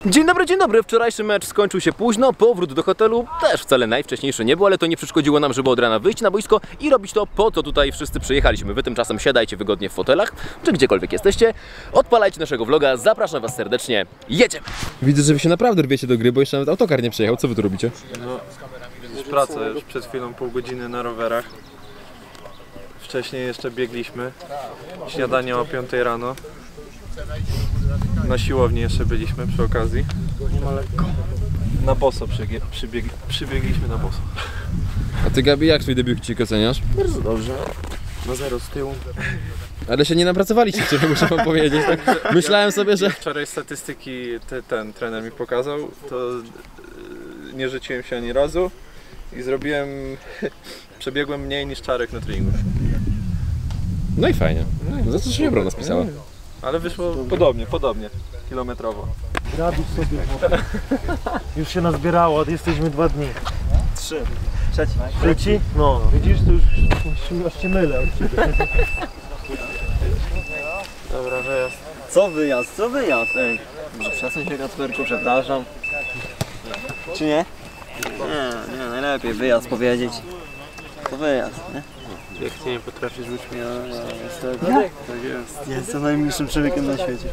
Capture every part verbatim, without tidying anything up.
Dzień dobry, dzień dobry. Wczorajszy mecz skończył się późno, powrót do hotelu też wcale najwcześniejszy nie był, ale to nie przeszkodziło nam, żeby od rana wyjść na boisko i robić to, po co tutaj wszyscy przyjechaliśmy. Wy tymczasem siadajcie wygodnie w fotelach, czy gdziekolwiek jesteście, odpalajcie naszego vloga, zapraszam was serdecznie, jedziemy! Widzę, że wy się naprawdę rwiecie do gry, bo jeszcze nawet autokar nie przejechał. Co wy tu robicie? No, już praca, już przed chwilą pół godziny na rowerach. Wcześniej jeszcze biegliśmy, śniadanie o piątej rano. Na siłowni jeszcze byliśmy przy okazji. Na boso przybieg przybieg przybiegliśmy na boso. A ty, Gabi, jak swój debiucik oceniasz? Bardzo dobrze. Na zero z tyłu. Ale się nie napracowaliście, wczoraj muszę wam powiedzieć. Tak? Myślałem sobie, że... Wczoraj statystyki te, ten trener mi pokazał, to nie rzuciłem się ani razu i zrobiłem... przebiegłem mniej niż Czarek na treningu. No i fajnie. No, za co się obrona spisała? Ale wyszło podobnie, podobnie, kilometrowo. Grabić sobie, już się nazbierało, jesteśmy dwa dni. Trzy. Trzeci. Trzeci? No, widzisz, to już, już się mylę. Dobra, wyjazd. Co wyjazd? Co wyjazd? Ej, może przesuń się, Kacperku, przepraszam. Czy nie? Nie, nie, najlepiej wyjazd powiedzieć. To wyjazd, nie? Jak ty nie potrafisz być mnie, no niestety. Jak? Tak jest. Jestem najmilszym człowiekiem na świecie.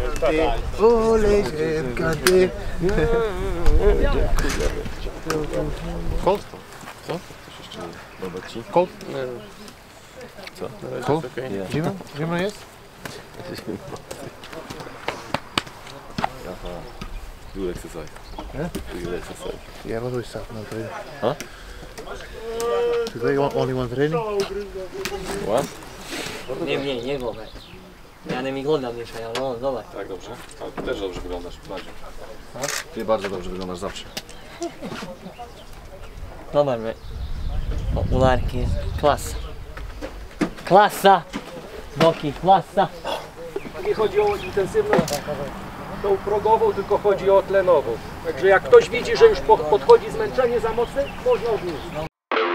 Colt? Co? Coś jeszcze nie podoba ci? Colt? Co? Na razie jest okej. Zimno? Zimno jest? Aha. Do exercise. Yeah? Do exercise. Yeah, what do we start now today? Huh? Today only one training? What? Nie, nie, nie głowę. Ja nie mi glądam jeszcze, ja no, zobacz. Tak, dobrze. Ale ty też dobrze wyglądasz, bardziej. Ty bardzo dobrze wyglądasz zawsze. Zobacz, my. Okularki jest klasa. Klasa! Boki, klasa! Nie chodzi o intensywną, tą progową, tylko chodzi o tlenową. Także jak ktoś widzi, że już podchodzi zmęczenie za mocne, można odnieść.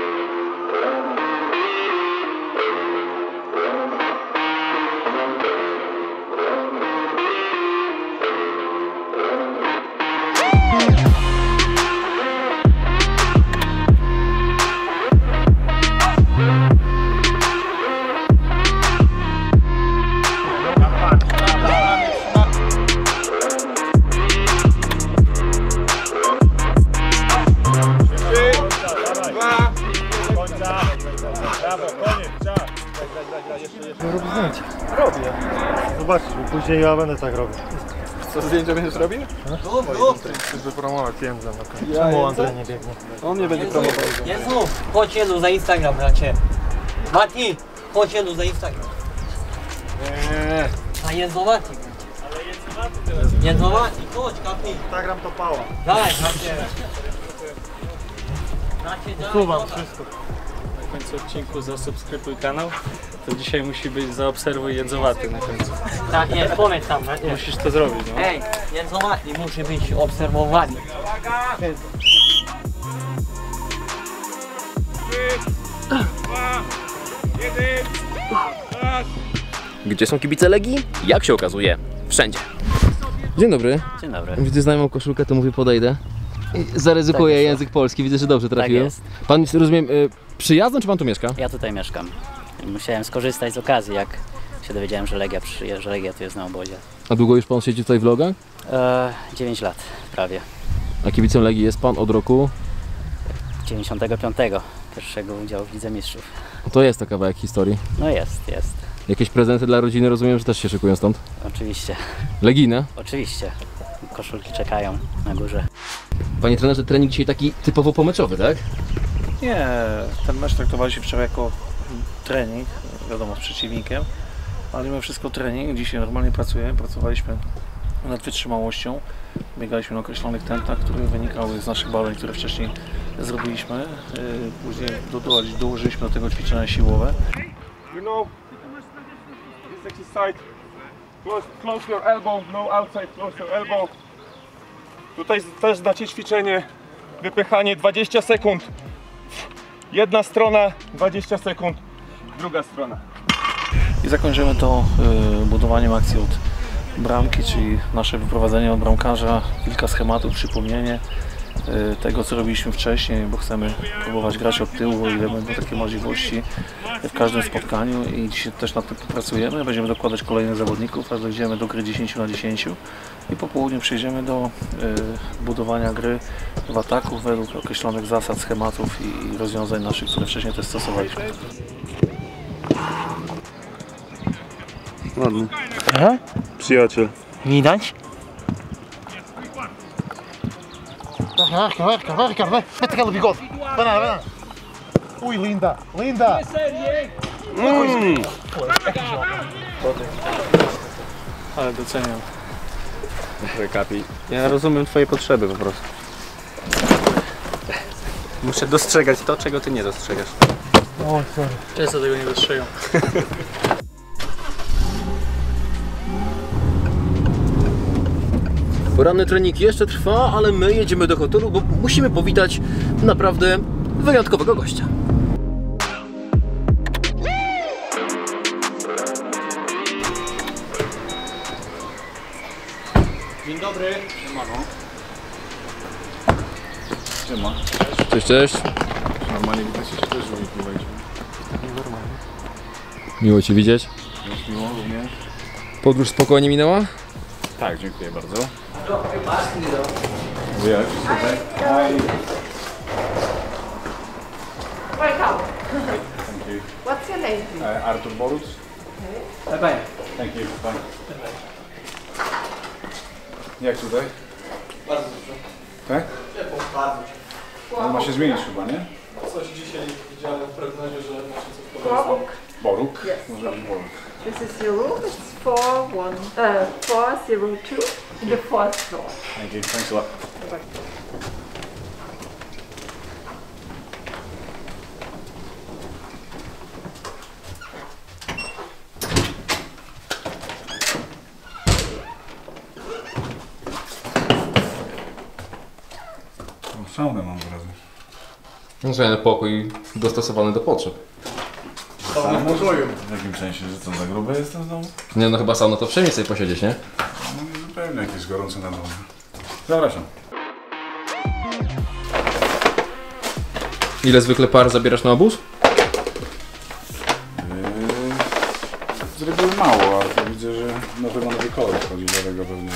Robię zdjęcia. Robię. Zobaczysz, bo później ja będę tak robił. Co zdjęcia będziesz robił? Chcesz wypromować jędzę na końcu. Czemu Andrzej nie biegnie? On nie będzie promował. Jezu, chodź Jezu za Instagram, bracie. Mati, chodź Jezu za Instagram. Nie. A Jezu Mati. Jezu Mati, chodź kapi. Instagram to pała. Daj, bracie. Bracie, daj. Suwam wszystko. Na końcu odcinku zasubskrybuj kanał, to dzisiaj musi być zaobserwuj jedzowaty na końcu. Tak, jest, powiedz tam, bracie. Musisz to zrobić, no. Ej, Jezu Mati musi być obserwowany. Gdzie są kibice Legii? Jak się okazuje, wszędzie. Dzień dobry. Dzień dobry. Widzę znajomą koszulkę, to mówię podejdę. I zaryzykuję Tak, język polski, widzę, że dobrze trafiłem. jest. Pan, rozumiem, y, przyjazdem czy pan tu mieszka? Ja tutaj mieszkam. Musiałem skorzystać z okazji, jak się dowiedziałem, że Legia przyjeżdża, że Legia tu jest na obozie. A długo już pan siedzi tutaj w vlogach? E, dziewięć lat prawie. A kibicem Legii jest pan od roku? dziewięćdziesiątego piątego. Pierwszego udziału w Lidze Mistrzów. To jest to kawałek historii. No jest, jest. Jakieś prezenty dla rodziny, rozumiem, że też się szykują stąd? Oczywiście. Legijne? Oczywiście. Koszulki czekają na górze. Panie trenerze, trening dzisiaj taki typowo pomeczowy, tak? Nie, ten mecz traktowaliśmy wczoraj jako trening, wiadomo, z przeciwnikiem, ale mimo wszystko trening. Dzisiaj normalnie pracujemy, pracowaliśmy nad wytrzymałością, biegaliśmy na określonych tętnach, które wynikały z naszych badań, które wcześniej zrobiliśmy. Później dołożyliśmy, dołożyliśmy do tego ćwiczenia siłowe. You know, this exercise, close, close your elbow, no outside, close your elbow. Tutaj też znacie ćwiczenie, wypychanie dwadzieścia sekund. Jedna strona, dwadzieścia sekund, druga strona. I zakończymy to y, budowaniem akcji od bramki, czyli nasze wyprowadzenie od bramkarza, kilka schematów, przypomnienie tego, co robiliśmy wcześniej, bo chcemy próbować grać od tyłu, o ile będą takie możliwości w każdym spotkaniu i dzisiaj też nad tym popracujemy. Będziemy dokładać kolejnych zawodników, aż dojdziemy do gry dziesięć na dziesięć i po południu przejdziemy do y, budowania gry w ataku według określonych zasad, schematów i rozwiązań naszych, które wcześniej też stosowaliśmy. Ładny. Aha. Przyjaciel. Widać? Arca, arca, arca, vai. Mete aquela bigode. Vai nada, vai nada. Ui, linda, linda. Mm. Ale doceniam. Kapi. Ja rozumiem twoje potrzeby po prostu. Muszę dostrzegać to, czego ty nie dostrzegasz. Oj, sorry. Często tego nie dostrzegam. Poranny trening jeszcze trwa, ale my jedziemy do hotelu, bo musimy powitać naprawdę wyjątkowego gościa. Dzień dobry. Siemano. Siema. Cześć, cześć. Normalnie widzę się, też że nikt nie wejdzie. Normalnie. Miło Cię widzieć. Jest miło również. Podróż spokojnie minęła? Tak, dziękuję bardzo. Wiesz, super. Welcome. Thank you. What's your name, please? Uh, Artur Boruc. Okay. Bye. Thank you. Bye. Jak tutaj? Bardzo dobrze. Tak? Ciepło, bardzo ciepło. On ma się zmienić chyba, nie? Coś dzisiaj widziałem w prognozie, że ma się coś podobać. Boruk. Boruk? Yes. Może być Boruk. This is your room. It's four one uh four zero two in the fourth floor. Thank you. Thanks a lot. Saunę mam od razu. No pokój dostosowany do potrzeb. Saunę w pokoju. W jakim sensie, że co, za gruby jestem znowu? Nie no, chyba sauna to przyjemnie sobie posiedzieć, nie? No zupełnie jakieś gorące na dole. Zapraszam. Ile zwykle par zabierasz na obóz? Yy, z reguły mało, ale to widzę, że nowy ma nowy kolor wchodzi, dlatego pewnie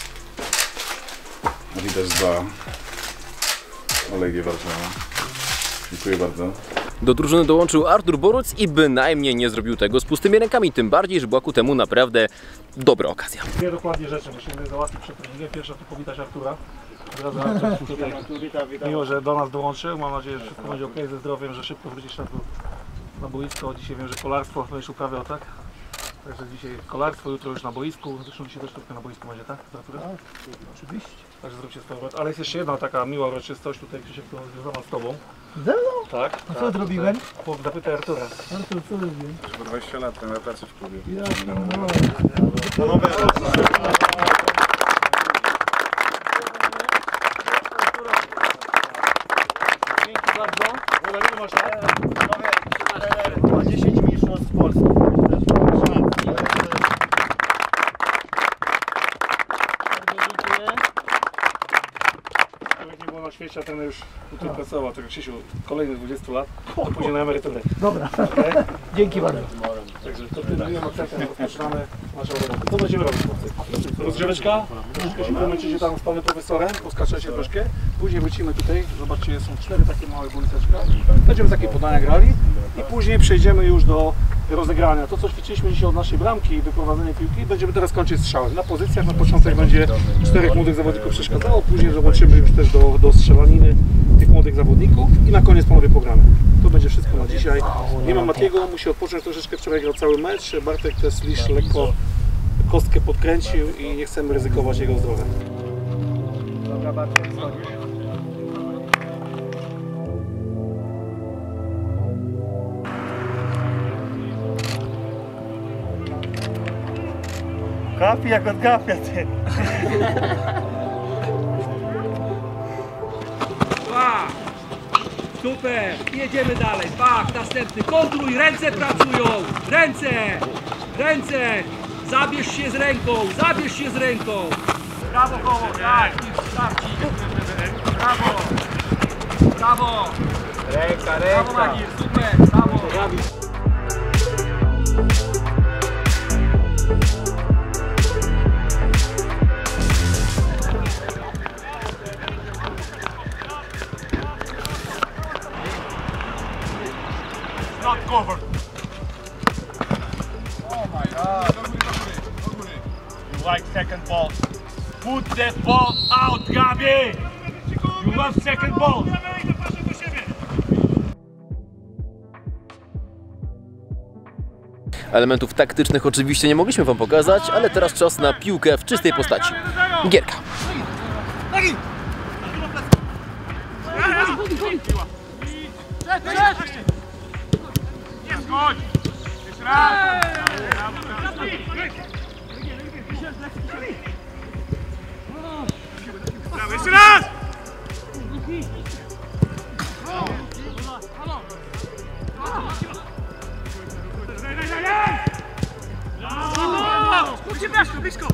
Adidas dwa Legia Warszawa. Dziękuję bardzo. Do drużyny dołączył Artur Boruc i bynajmniej nie zrobił tego z pustymi rękami, tym bardziej, że była ku temu naprawdę dobra okazja. Dwie dokładnie rzeczy musimy załatwić przed treningiem. Pierwsza to powitać Artura. Od razu Artur tutaj miło, że do nas dołączył. Mam nadzieję, że wszystko będzie ok ze zdrowiem, że szybko wrócisz na, na boisko. Dzisiaj wiem, że kolarstwo będziesz uprawiał, tak? Także dzisiaj kolarstwo, jutro już na boisku. Zresztą dzisiaj też trochę na boisku będzie, tak? Tak, oczywiście. Także zróbcie sprawę. Ale jest jeszcze jedna taka miła uroczystość tutaj, Krzysiek, którą związana z Tobą. Ze mną? Tak. A co zrobiłem? Po- Zapytaj Artura. Artur, co zrobiłem? Po dwadzieścia lat na pracy w klubie. Ja, Na nowe Dzięki bardzo. Wola, ile masz lat? ma dziesięć mistrzostw Polski. Człowiek nie było na świecie, a ten już tutaj pracował. Tak jak Krzysiu, kolejnych dwadzieścia lat, to później na emeryturę. Dobra, Okay? dzięki bardzo. Także to tym akcentem rozpoczynamy naszą robotę. Co będziemy robić, chłopcy? Rozgrzeweczka, troszeczkę się pomęczycie tam z panem profesorem, poskaczecie troszkę. Później wrócimy tutaj, zobaczcie, są cztery takie małe boiseczka. Będziemy takie podania grali i później przejdziemy już do rozegrania. To, co ćwiczyliśmy dzisiaj od naszej bramki i wyprowadzenie piłki, będziemy teraz kończyć strzały. Na pozycjach na początek będzie czterech młodych zawodników przeszkadzało, później zobaczymy już też do, do strzelaniny tych młodych zawodników i na koniec panowie pogramy. To będzie wszystko na dzisiaj. Nie ma Matiego, musi odpocząć troszeczkę, wczoraj grał cały mecz. Bartek też lisz lekko kostkę podkręcił i nie chcemy ryzykować jego zdrowia. Dobra, Bartek, schodzisz. Kapi jak od kapia, ty. Pach! Super! Jedziemy dalej. Pach! Następny. Kontruj! Ręce pracują! Ręce! Ręce! Zabierz się z ręką, zabierz się z ręką. Brawo koło, tak, starci. Brawo. Brawo. Ręka, ręka. Brawo Magir, super, brawo. Not covered. Oh my god. You like second ball. Put that ball out, Gabi! You love second ball. Elementów taktycznych oczywiście nie mogliśmy wam pokazać, ale teraz czas na piłkę w czystej postaci. Gierka. Jest, chodź! Jeszcze raz! Brawo, jeszcze raz! Kurczę, blisko, blisko!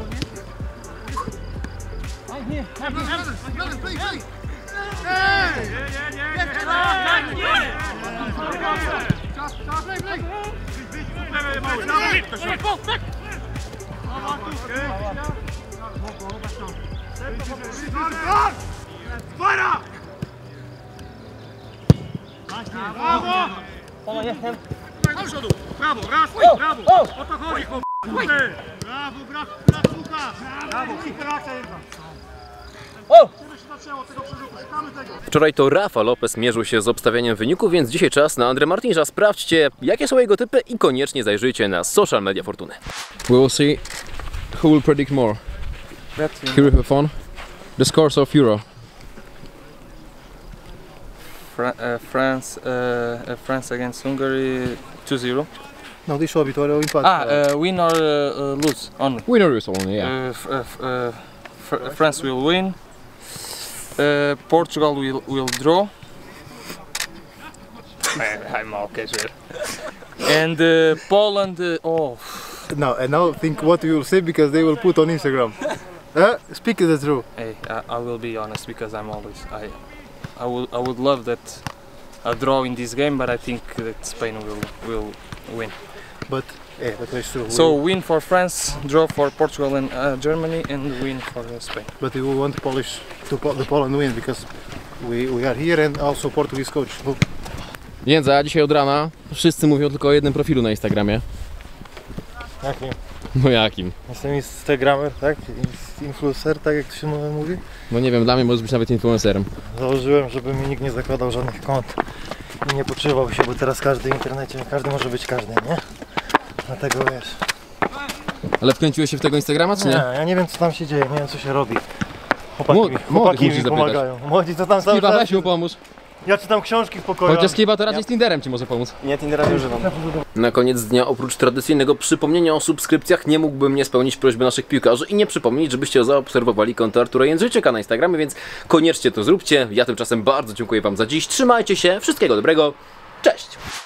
Brawo! Do przodu! Brawo, raz, brawo! O to chodzi, chłop! Brawo, brawo, brawo, Łukasz! Brawo, superacja jedna! O! Kiedy się zaczęło tego przerzutu? Szukamy tego! Wczoraj to Rafa Lopez mierzył się z obstawianiem wyników, więc dzisiaj czas na Andre Martinsa. Sprawdźcie, jakie są jego typy i koniecznie zajrzyjcie na social media Fortuny. We will see who will predict more. Here we have fun. The scores of Euro. Fra uh, France, uh, uh, France against Hungary two zero. Não, deixou a vitória ou o empate. Ah, uh, win or uh, uh, lose only. Win or lose only, yeah. Uh, f uh, uh, fr France will win. Uh, Portugal will will draw. I'm okay, sure. And uh, Poland, uh, oh. No, and now think what you will say because they will put on Instagram. uh, speak the truth. Hey, I, I will be honest because I'm always I. I would I would love that a draw in this game, but I think that Spain will will win. But yeah, that is true. So win for France, draw for Portugal and uh, Germany, and win for uh, Spain. But we want Polish to po the Poland win because we we are here and also Portuguese coach. Jędza, dzisiaj od rana wszyscy mówią tylko o jednym profilu na Instagramie. Jakim? No jakim? Jestem instagramer, tak? Influencer, tak jak to się mówi? No nie wiem, dla mnie możesz być nawet influencerem. Założyłem, żeby mi nikt nie zakładał żadnych kont i nie podszywał się, bo teraz każdy w internecie, każdy może być każdy, nie? Dlatego wiesz. Ale wkręciłeś się w tego Instagrama, czy nie? Nie, ja nie wiem co tam się dzieje, nie wiem co się robi. Chłopaki, Młody, mi, chłopaki musisz mi zapytać. pomagają. Młodzi co tam cały Kiba, czas... weź mu pomóż. Ja czytam książki w pokoju. Chociaż Kiba to raczej z Tinderem ci może pomóc. Nie, Tindera nie używam. Na koniec dnia, oprócz tradycyjnego przypomnienia o subskrypcjach, nie mógłbym nie spełnić prośby naszych piłkarzy i nie przypomnieć, żebyście zaobserwowali konto Artura Jędrzejczyka na Instagramie, więc koniecznie to zróbcie. Ja tymczasem bardzo dziękuję wam za dziś. Trzymajcie się, wszystkiego dobrego, cześć!